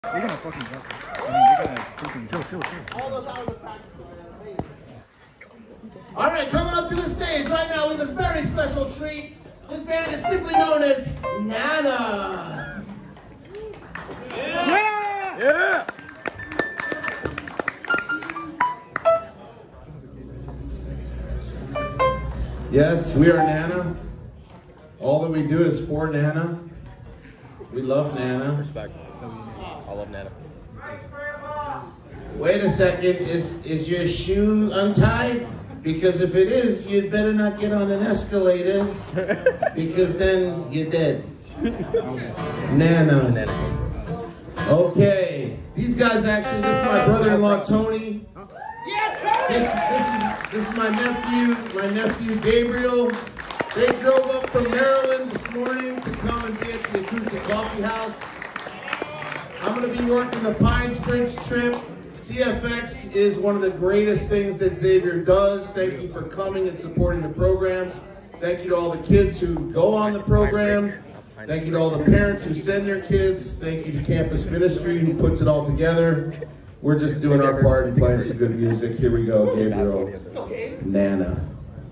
You're gonna fucking go. I mean, you're gonna freaking chill. All those hours of practice, man. All right, coming up to the stage right now, we have a very special treat. This band is simply known as Nana. Yeah! Yeah! Yes, we are Nana. All that we do is for Nana. We love Nana. Respect. I love Nana. Wait a second, is your shoe untied? Because if it is, you'd better not get on an escalator, because then you're dead. Nana. Okay, these guys actually, this is my brother-in-law Tony. This is my nephew Gabriel. They drove up from Maryland this morning to come and be at the Acoustic Coffee House. I'm going to be working the Pine Springs trip. CFX is one of the greatest things that Xavier does. Thank you for coming and supporting the programs. Thank you to all the kids who go on the program. Thank you to all the parents who send their kids. Thank you to Campus Ministry who puts it all together. We're just doing our part and playing some good music. Here we go, Gabriel. Nana.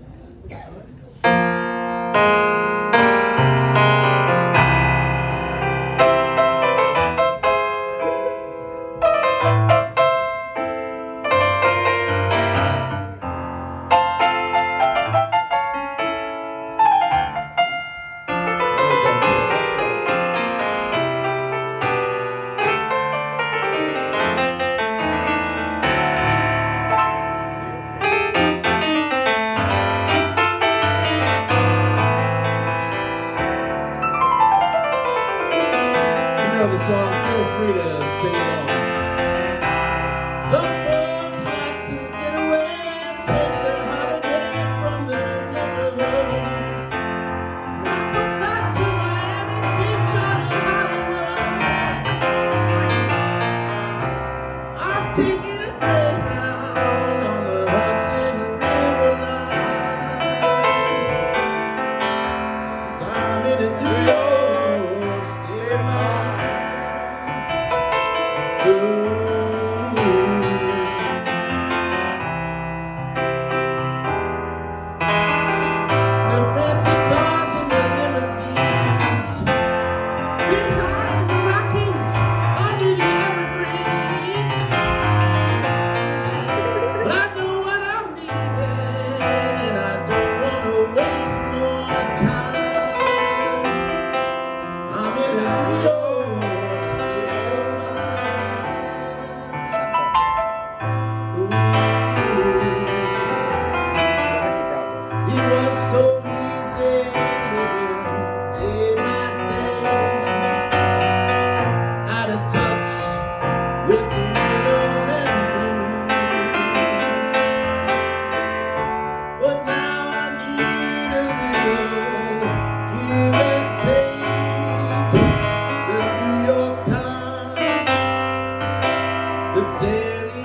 The song, feel free to sing along. Some folks like to get away and take a holiday from the neighborhood. Like a flight to Miami Beach or to Hollywood. I'm taking a Greyhound on the Hudson River line. 'Cause I'm in a New York state of mind. The fancy cars and the limousines behind the Rockies under the evergreens. But I know what I'm needing and I don't want to waste more time. I'm in a New York state of mind. It was so easy living day by day, out of touch with the rhythm and blues. But now I need a little give and take. The New York Times, the Daily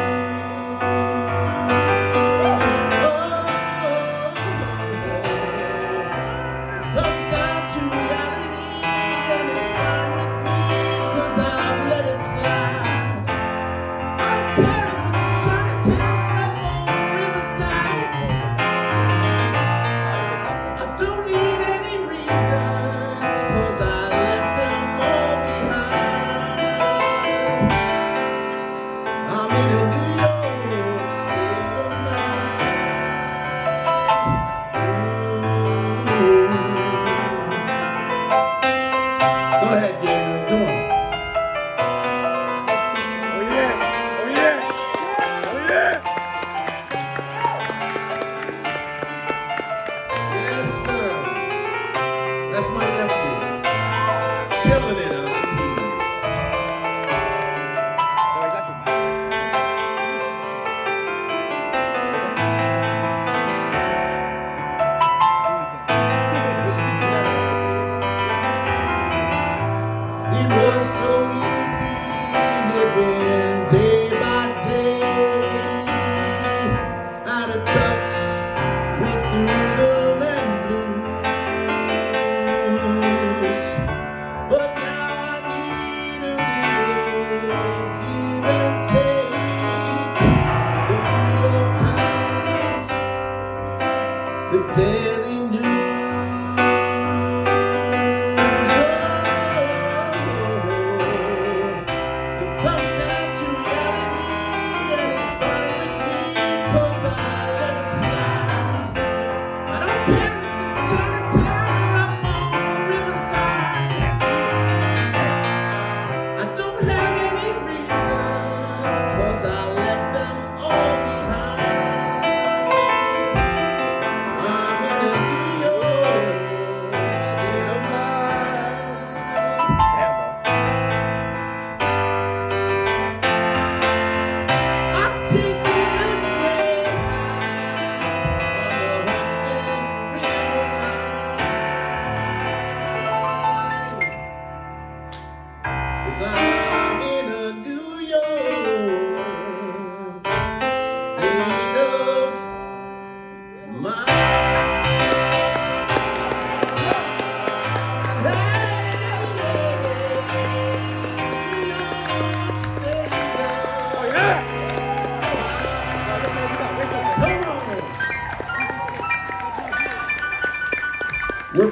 News. Comes down to reality, and it's fine with me, 'cause I've let it slide. I don't care if it's Chinatown or up on Riverside. I don't need any reasons, 'cause I left them all behind. I'm in a New York state of mind. Go ahead, Gabriel, come on. Oh yeah! Oh yeah! Oh yeah! Yes, sir. That's my nephew. Killing it on the keys. No, he's actually It was so easy living day by day, out of touch with the rhythm and blues. But now I need a little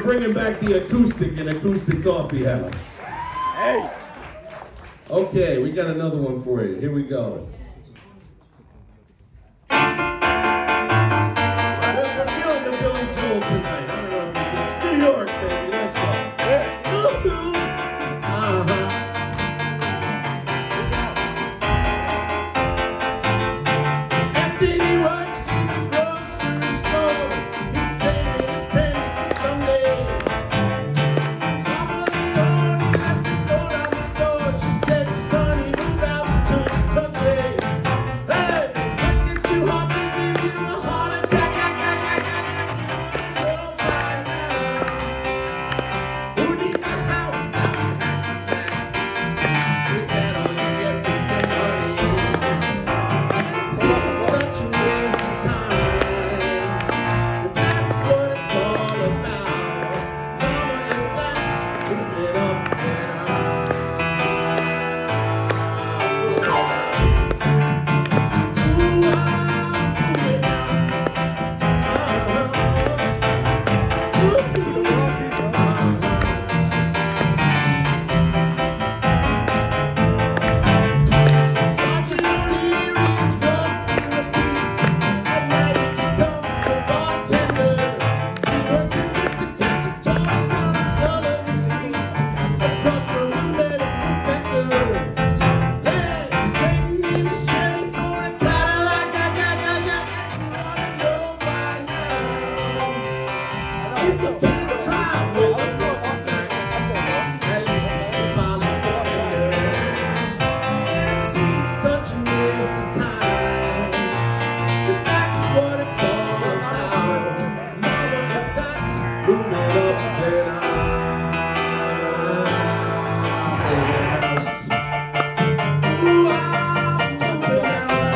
bringing back the acoustic in Acoustic Coffee House. Hey. Okay, we got another one for you. Here we go. We're feeling the Billy Joel tonight. I don't know if it's New York, baby. Let's go. Yeah. Anthony works in the grocery store. He's saving his pennies for someday. Mama Leone left a note on the door. She said, "Sonny, move out to the country." Hey, looking too hot to give you a heart attack. Who needs a house out in Hackensack? Is that all you get for your money? And it seems such a waste of time. If that's what it's all about, Mama, if that's moving up, then I'm moving out. Ooh, I'm moving out. Sergeant O'Leary's walking the beat. At night he becomes a bartender. He works at Mr. Catch Tony's down on Sullivan Street, across from a medical center. Yeah, he's trading in his Chevy for a Cadillac. You ought to know by now. If you can't drive with a broken back, at least you can polish the fenders. And it seems such a waste of time. If that's what it's all about, Mama, if that's moving up, then I'm moving out. Ooh, I'm moving out.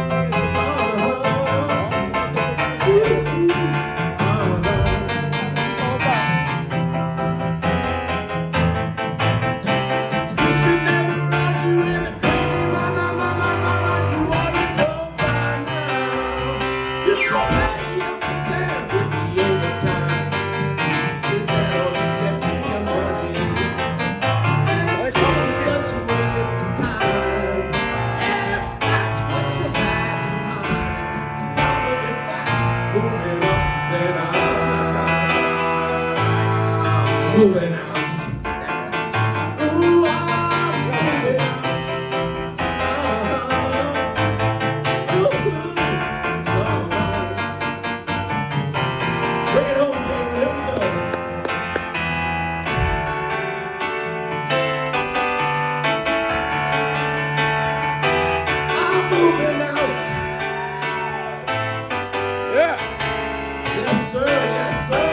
You should never argue with a crazy mama. You ought to know by now. You can pay up the center with the overtime. Is that all you get for your money? And it costs such a waste of time. If that's what you had in mind, Mama, if that's moving up, then I'm moving out. Ooh, I'm moving out. Bring it home, baby. Here we go. I'm moving out. Yeah. Yes, sir. Yes, sir.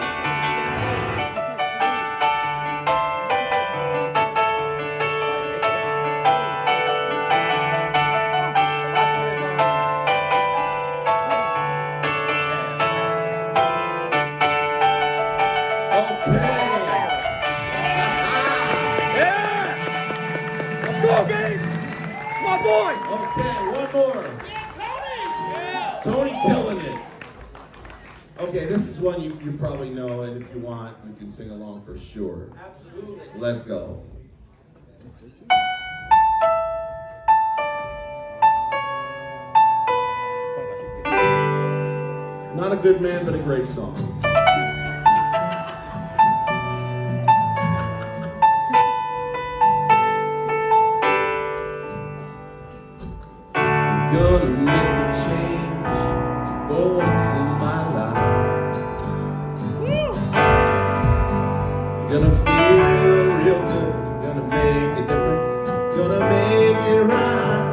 Okay. Yeah. Let's go, Gabe. My boy. Okay, one more. Tony killing it. Okay, this is one you probably know, and if you want, you can sing along for sure. Absolutely. Let's go. Not a good man, but a great song. Gonna make a change for once in my life. Gonna feel real good. Gonna make a difference. Gonna make it right.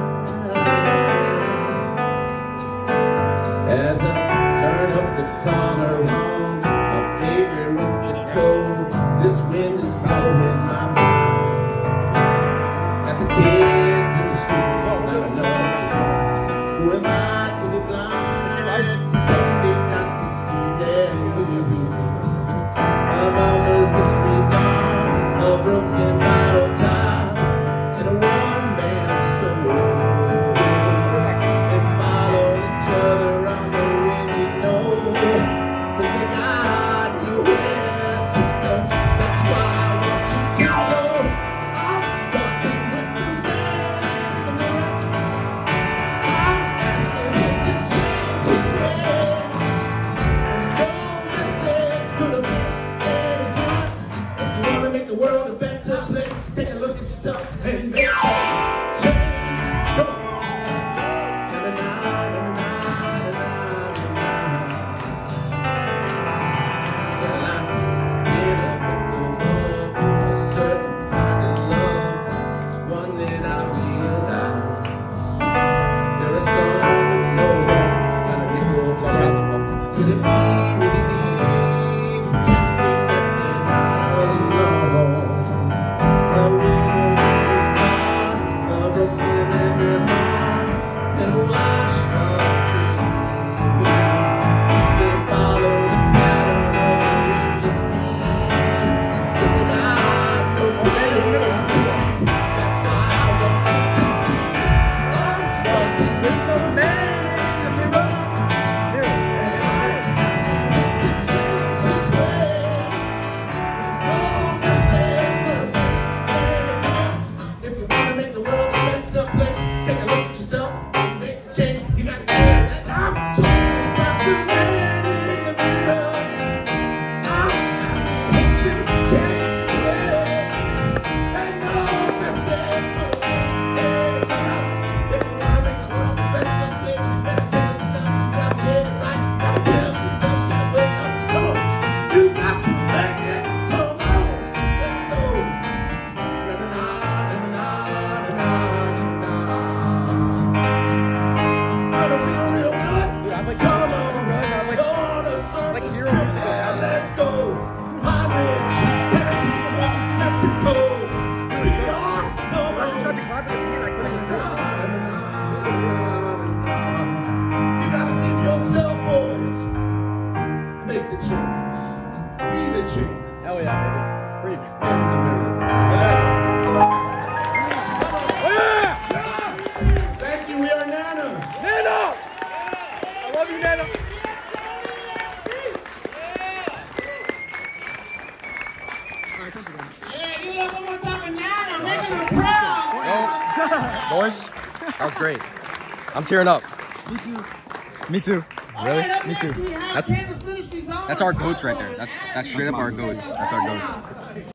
As I turn up the corner on my favorite winter coat, this wind is blowing my mind. Got the kids in the street, not enough to do. Who am I to be blind, pretending not to see them moving? My mama's disregard, a broken bottle top, and a one-man soul. They follow each other on the wind, you know, 'cause they got nowhere You gotta give yourself, boys. Make the change. Be the change. Hell yeah, baby. Preach. Man in the mirror. Oh yeah! Thank you. We are Nana. Nana! I love you, Nana. Yeah, give it up one more time for Nana, making her proud. Boys, that was great. I'm tearing up. Me too. Really? Me too. That's our goats right there. That's straight up our goats. That's our goats.